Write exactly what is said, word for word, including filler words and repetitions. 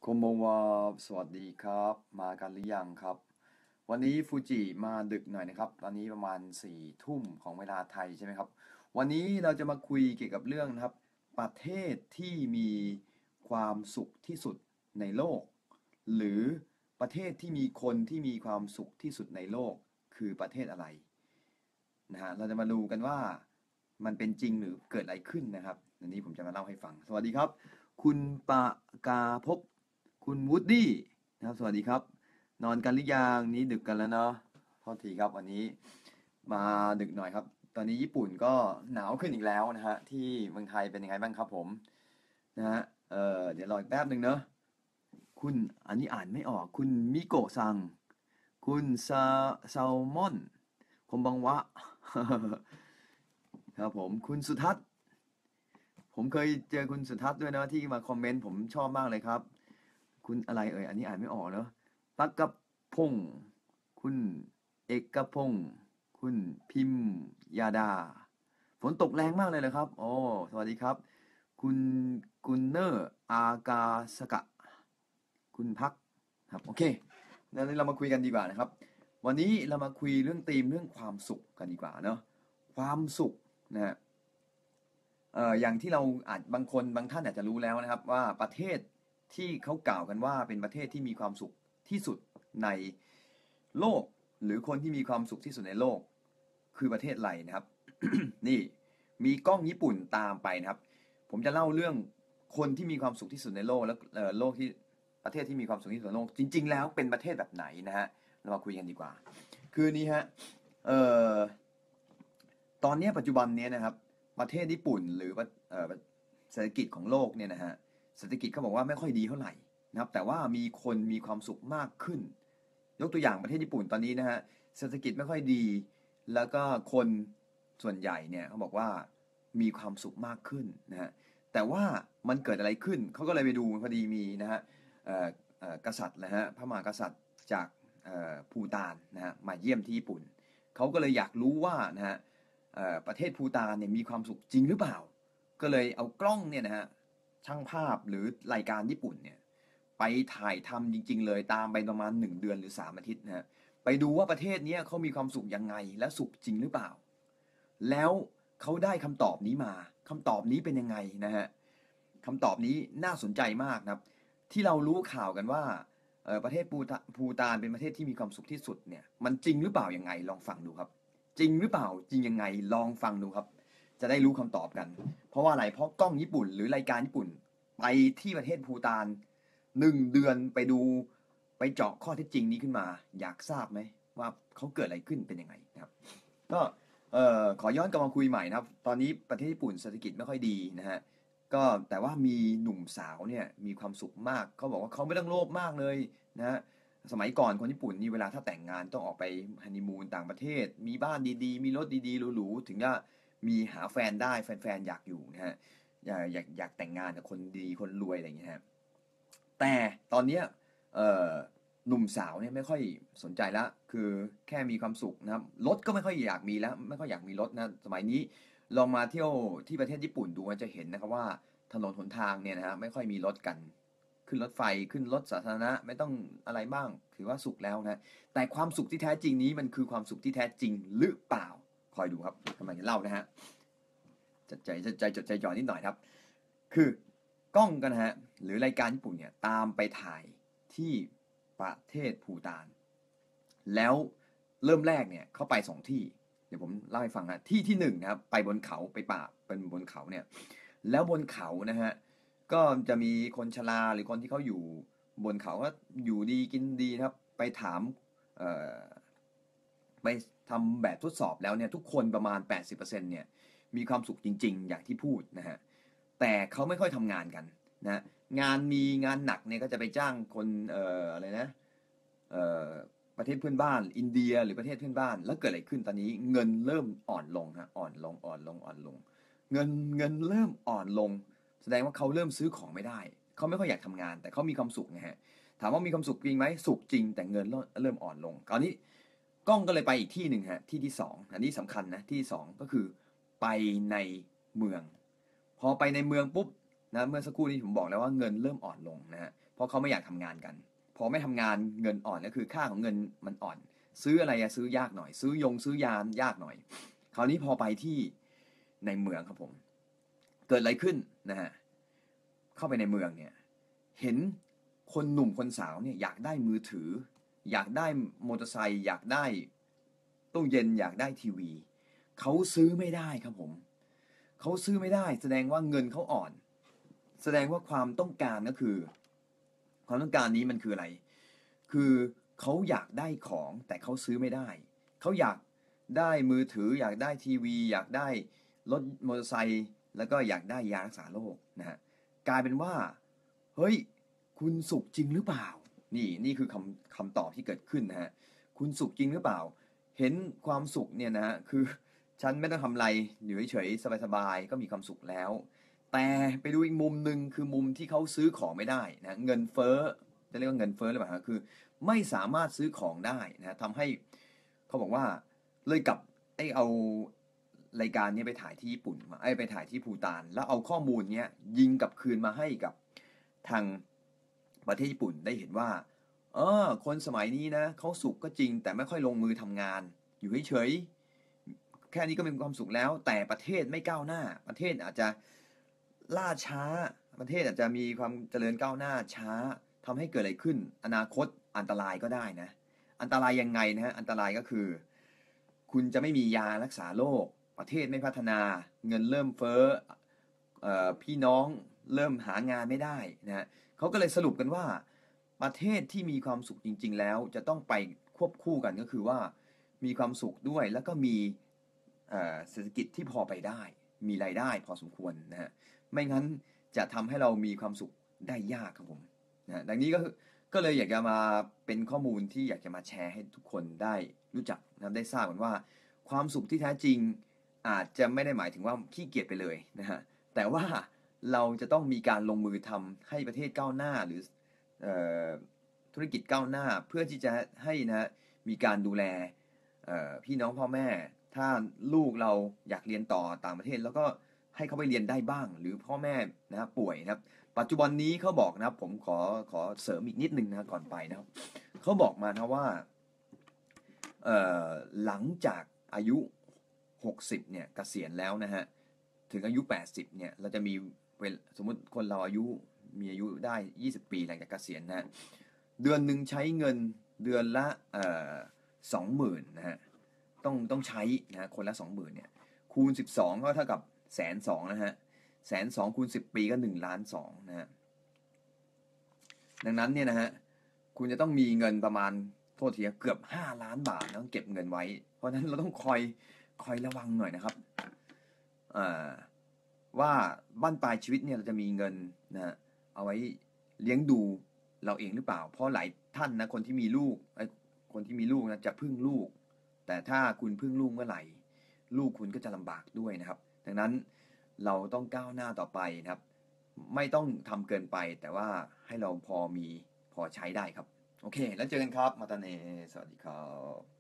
โคโมวาสวัสดีครับมากันหรือยังครับวันนี้ฟูจิมาดึกหน่อยนะครับตอนนี้ประมาณสี่ทุ่มของเวลาไทยใช่ไหมครับวันนี้เราจะมาคุยเกี่ยวกับเรื่องนะครับประเทศที่มีความสุขที่สุดในโลกหรือประเทศที่มีคนที่มีความสุขที่สุดในโลกคือประเทศอะไรนะฮะเราจะมาดูกันว่ามันเป็นจริงหรือเกิดอะไรขึ้นนะครับอันนี้ผมจะมาเล่าให้ฟังสวัสดีครับคุณปากาภพ คุณวูดดี้นะครับสวัสดีครับนอนกันหรือยังนี้ดึกกันแล้วเนาะโทษทีครับวันนี้มาดึกหน่อยครับตอนนี้ญี่ปุ่นก็หนาวขึ้นอีกแล้วนะฮะที่เมืองไทยเป็นยังไงบ้างครับผมนะฮะเออเดี๋ยวรออีกแป๊บหนึ่งเนาะคุณอันนี้อ่านไม่ออกคุณมิโกะซังคุณซาแซลมอนคมบังวะครับผมคุณสุทัศน์ผมเคยเจอคุณสุทัศน์ด้วยนะที่มาคอมเมนต์ผมชอบมากเลยครับ คุณอะไรเอ่ยอันนี้อ่านไม่ออกเนาะปักกะพงศ์คุณเอกพงศ์คุณพิมยาดาฝนตกแรงมากเลยนะครับโอ้สวัสดีครับคุณกุนเนอร์อากาสกะคุณพักครับโอเคงั้นเรามาคุยกันดีกว่านะครับวันนี้เรามาคุยเรื่องธีมเรื่องความสุขกันดีกว่าเนาะความสุขนะฮะ เอ่ออย่างที่เราอาจบางคนบางท่านอาจจะรู้แล้วนะครับว่าประเทศที่เขากล่าวกันว่าเป็นประเทศที่มีความสุขที่สุดในโลกหรือคนที่มีความสุขที่สุดในโลกคือประเทศอะไรนะครับ นี่มีกล้องญี่ปุ่นตามไปนะครับผมจะเล่าเรื่องคนที่มีความสุขที่สุดในโลกแล้วเอ่อโลกที่ประเทศที่มีความสุขที่สุดในโลกจริงๆแล้วเป็นประเทศแบบไหนนะฮะเรามาคุยกันดีกว่าคือนี้ฮะเอ่อตอนนี้ปัจจุบันนี้นะครับ ประเทศญี่ปุ่นหรือว่าเอ่อเศรษฐกิจของโลกเนี่ยนะฮะเศรษฐกิจเขาบอกว่าไม่ค่อยดีเท่าไหร่นะครับแต่ว่ามีคนมีความสุขมากขึ้นยกตัวอย่างประเทศญี่ปุ่นตอนนี้นะฮะเศรษฐกิจไม่ค่อยดีแล้วก็คนส่วนใหญ่เนี่ยเขาบอกว่ามีความสุขมากขึ้นนะฮะแต่ว่ามันเกิดอะไรขึ้นเขาก็เลยไปดูพอดีมีนะฮะเอ่อเอ่อกษัตริย์นะฮะพระมหากษัตริย์จากเอ่อภูฏานนะฮะมาเยี่ยมที่ญี่ปุ่นเขาก็เลยอยากรู้ว่านะฮะ ประเทศภูฏานเนี่ยมีความสุขจริงหรือเปล่า ก็เลยเอากล้องเนี่ยนะฮะช่างภาพหรือรายการญี่ปุ่นเนี่ยไปถ่ายทำจริงๆเลยตามไปประมาณหนึ่งเดือนหรือสามอาทิตย์นะฮะไปดูว่าประเทศนี้เขามีความสุขยังไงและสุขจริงหรือเปล่า แล้วเขาได้คำตอบนี้มาคำตอบนี้เป็นยังไงนะฮะคำตอบนี้น่าสนใจมากนะครับที่เรารู้ข่าวกันว่าประเทศภูฏานเป็นประเทศที่มีความสุขที่สุดเนี่ยมันจริงหรือเปล่ายังไงลองฟังดูครับ จริงหรือเปล่าจริงยังไงลองฟังดูครับจะได้รู้คำตอบกันเพราะว่าอะไรเพราะกล้องญี่ปุ่นหรือรายการญี่ปุ่นไปที่ประเทศภูฏานหนึ่งเดือนไปดูไปเจาะข้อเท็จจริงนี้ขึ้นมาอยากทราบไหมว่าเขาเกิดอะไรขึ้นเป็นยังไงนะครับก็เอ่อขอย้อนกลับมาคุยใหม่นะครับตอนนี้ประเทศญี่ปุ่นเศรษฐกิจไม่ค่อยดีนะฮะก็แต่ว่ามีหนุ่มสาวเนี่ยมีความสุขมากเขาบอกว่าเขาไม่ต้องโลภมากเลยนะฮะ สมัยก่อนคนญี่ปุ่นนี่เวลาถ้าแต่งงานต้องออกไปฮันนีมูนต่างประเทศมีบ้านดีๆมีรถดีๆหรูๆถึงจะมีหาแฟนได้แฟนๆอยากอยู่นะฮะอยากอยากอยากแต่งงานกับคนดีคนรวยอะไรอย่างเงี้ยฮะแต่ตอนเนี้ยเอ่อหนุ่มสาวเนี่ยไม่ค่อยสนใจละคือแค่มีความสุขนะครับรถก็ไม่ค่อยอยากมีแล้วไม่ค่อยอยากมีรถนะสมัยนี้ลองมาเที่ยวที่ประเทศญี่ปุ่นดูมันจะเห็นนะครับว่าถนนหนทางเนี่ยนะฮะไม่ค่อยมีรถกัน ขึ้นรถไฟขึ้นรถสาธารณะไม่ต้องอะไรบ้างถือว่าสุขแล้วนะแต่ความสุขที่แท้จริงนี้มันคือความสุขที่แท้จริงหรือเปล่าคอยดูครับกำลังจะเล่านะฮะจดใจจดใจจดใจจ่อนิดหน่อยครับคือกล้องกันนะฮะหรือรายการญี่ปุ่นเนี่ยตามไปถ่ายที่ประเทศภูฏานแล้วเริ่มแรกเนี่ยเขาไปสองที่เดี๋ยวผมเล่าให้ฟังนะที่ที่หนึ่งนะครับไปบนเขาไปป่าเป็นบนเขาเนี่ยแล้วบนเขานะฮะ ก็จะมีคนชราหรือคนที่เขาอยู่บนเขาก็อยู่ดีกินดีนะครับไปถามเอ่อไปทำแบบทดสอบแล้วเนี่ยทุกคนประมาณแปดสิบเปอร์เซ็นต์เปอร์เซ็นต์เนี่ยมีความสุขจริงๆอย่างที่พูดนะฮะแต่เขาไม่ค่อยทำงานกันนะงานมีงานหนักเนี่ยก็จะไปจ้างคนเอ่ออะไรนะเอ่อประเทศเพื่อนบ้านอินเดียหรือประเทศเพื่อนบ้านแล้วเกิดอะไรขึ้นตอนนี้เงินเริ่มอ่อนลงฮะอ่อนลงอ่อนลงอ่อนลงเงินเงินเริ่มอ่อนลง แสดงว่าเขาเริ่มซื้อของไม่ได้ เขาไม่ค่อยอยากทำงานแต่เขามีความสุขไงฮะถามว่ามีความสุขจริงไหมสุขจริงแต่เงินเริ่มอ่อนลงคราวนี้กล้องก็เลยไปอีกที่หนึ่งฮะที่ที่สองอันนี้สำคัญนะที่ที่สองก็คือไปในเมืองพอไปในเมืองปุ๊บนะเมื่อสักครู่นี้ผมบอกแล้วว่าเงินเริ่มอ่อนลงนะฮะพราะเขาไม่อยากทำงานกันพอไม่ทำงานเงินอ่อนก็คือค่าของเงินมันอ่อนซื้ออะไรอะซื้อยากหน่อยซื้อยงซื้อยานยากหน่อยคราวนี้พอไปที่ในเมืองครับผมเกิดอะไรขึ้นนะฮะเข้าไปในเมืองเนี่ยเห็นคนหนุ่มคนสาวเนี่ยอยากได้มือถืออยากได้มอเตอร์ไซค์อยากได้ตู้เย็นอยากได้ทีวีเขาซื้อไม่ได้ครับผมเขาซื้อไม่ได้แสดงว่าเงินเขาอ่อนแสดงว่าความต้องการก็คือความต้องการนี้มันคืออะไรคือเขาอยากได้ของแต่เขาซื้อไม่ได้เขาอยากได้มือถืออยากได้ทีวีอยากได้รถมอเตอร์ไซค์แล้วก็อยากได้ยารักษาโรคนะฮะกลายเป็นว่าเฮ้ยคุณสุขจริงหรือเปล่านี่นี่คือคำคำตอบที่เกิดขึ้นนะฮะคุณสุขจริงหรือเปล่าเห็นความสุขเนี่ยนะฮะคือฉันไม่ต้องทำอะไรอยู่เฉยๆสบายๆก็มีความสุขแล้วแต่ไปดูอีกมุมหนึ่งคือมุมที่เขาซื้อของไม่ได้นะเงินเฟ้อจะเรียกว่าเงินเฟ้อหรือเปล่าคือไม่สามารถซื้อของได้นะทำให้เขาบอกว่าเลยกับไอ้เอารายการนี้ไปถ่ายที่ญี่ปุ่นมาไอ้ไปถ่ายที่ภูฏานแล้วเอาข้อมูลเนี้ยยิงกลับคืนมาให้กับทางประเทศญี่ปุ่นได้เห็นว่าเออคนสมัยนี้นะเขาสุขก็จริงแต่ไม่ค่อยลงมือทำงานอยู่เฉยๆแค่นี้ก็เป็นความสุขแล้วแต่ประเทศไม่ก้าวหน้าประเทศอาจจะล่าช้าประเทศอาจจะมีความเจริญก้าวหน้าช้าทำให้เกิดอะไรขึ้นอนาคตอันตรายก็ได้นะอันตรายยังไงนะฮะอันตรายก็คือคุณจะไม่มียารักษาโรคประเทศไม่พัฒนาเงินเริ่มเฟ้อเอ่อพี่น้องเริ่มหางานไม่ได้นะฮะเขาก็เลยสรุปกันว่าประเทศที่มีความสุขจริงๆแล้วจะต้องไปควบคู่กันก็คือว่ามีความสุขด้วยแล้วก็มีเอ่อเศรษฐกิจที่พอไปได้มีรายได้พอสมควรนะฮะไม่งั้นจะทำให้เรามีความสุขได้ยากครับผมนะฮะดังนี้ก็ก็เลยอยากจะมาเป็นข้อมูลที่อยากจะมาแชร์ให้ทุกคนได้รู้จักนะครับได้ทราบกันว่าความสุขที่แท้จริงอาจจะไม่ได้หมายถึงว่าขี้เกียจไปเลยนะฮะแต่ว่าเราจะต้องมีการลงมือทำให้ประเทศก้าวหน้าหรือเอ่อธุรกิจก้าวหน้าเพื่อที่จะให้นะมีการดูแลเอ่อพี่น้องพ่อแม่ถ้าลูกเราอยากเรียนต่อต่างประเทศแล้วก็ให้เขาไปเรียนได้บ้างหรือพ่อแม่นะครับป่วยนะครับปัจจุบันนี้เขาบอกนะครับผมขอขอเสริมอีกนิดนึงนะก่อนไปนะครับเขาบอกมานะว่าเอ่อหลังจากอายุหกสิบเนี่ยเกษียณแล้วนะฮะถึงอายุแปดสิบเนี่ยเราจะมีเวลสมมุติคนเราอายุมีอายุได้ยี่สิบปีหลังจากเกษียณนะฮะเดือนหนึ่งใช้เงินเดือนละเอ่อสองหมื่นนะฮะต้องต้องใช้นะคนละสองหมื่นเนี่ยคูณสิบสองก็เท่ากับแสนสองนะฮะแสนสองคูณสิบปีก็หนึ่งล้านสองนะฮะดังนั้นเนี่ยนะฮะคุณจะต้องมีเงินประมาณโทษทีเกือบห้าล้านบาทต้องเก็บเงินไว้เพราะฉะนั้นเราต้องคอยคอยระวังหน่อยนะครับอ่าว่าบั้นปลายชีวิตเนี่ยเราจะมีเงินนะฮะเอาไว้เลี้ยงดูเราเองหรือเปล่าเพราะหลายท่านนะคนที่มีลูกไอ้คนที่มีลูกนะจะพึ่งลูกแต่ถ้าคุณพึ่งลูกเมื่อไหร่ลูกคุณก็จะลำบากด้วยนะครับดังนั้นเราต้องก้าวหน้าต่อไปนะครับไม่ต้องทำเกินไปแต่ว่าให้เราพอมีพอใช้ได้ครับโอเคแล้วเจอกันครับมาตาเนสวัสดีครับ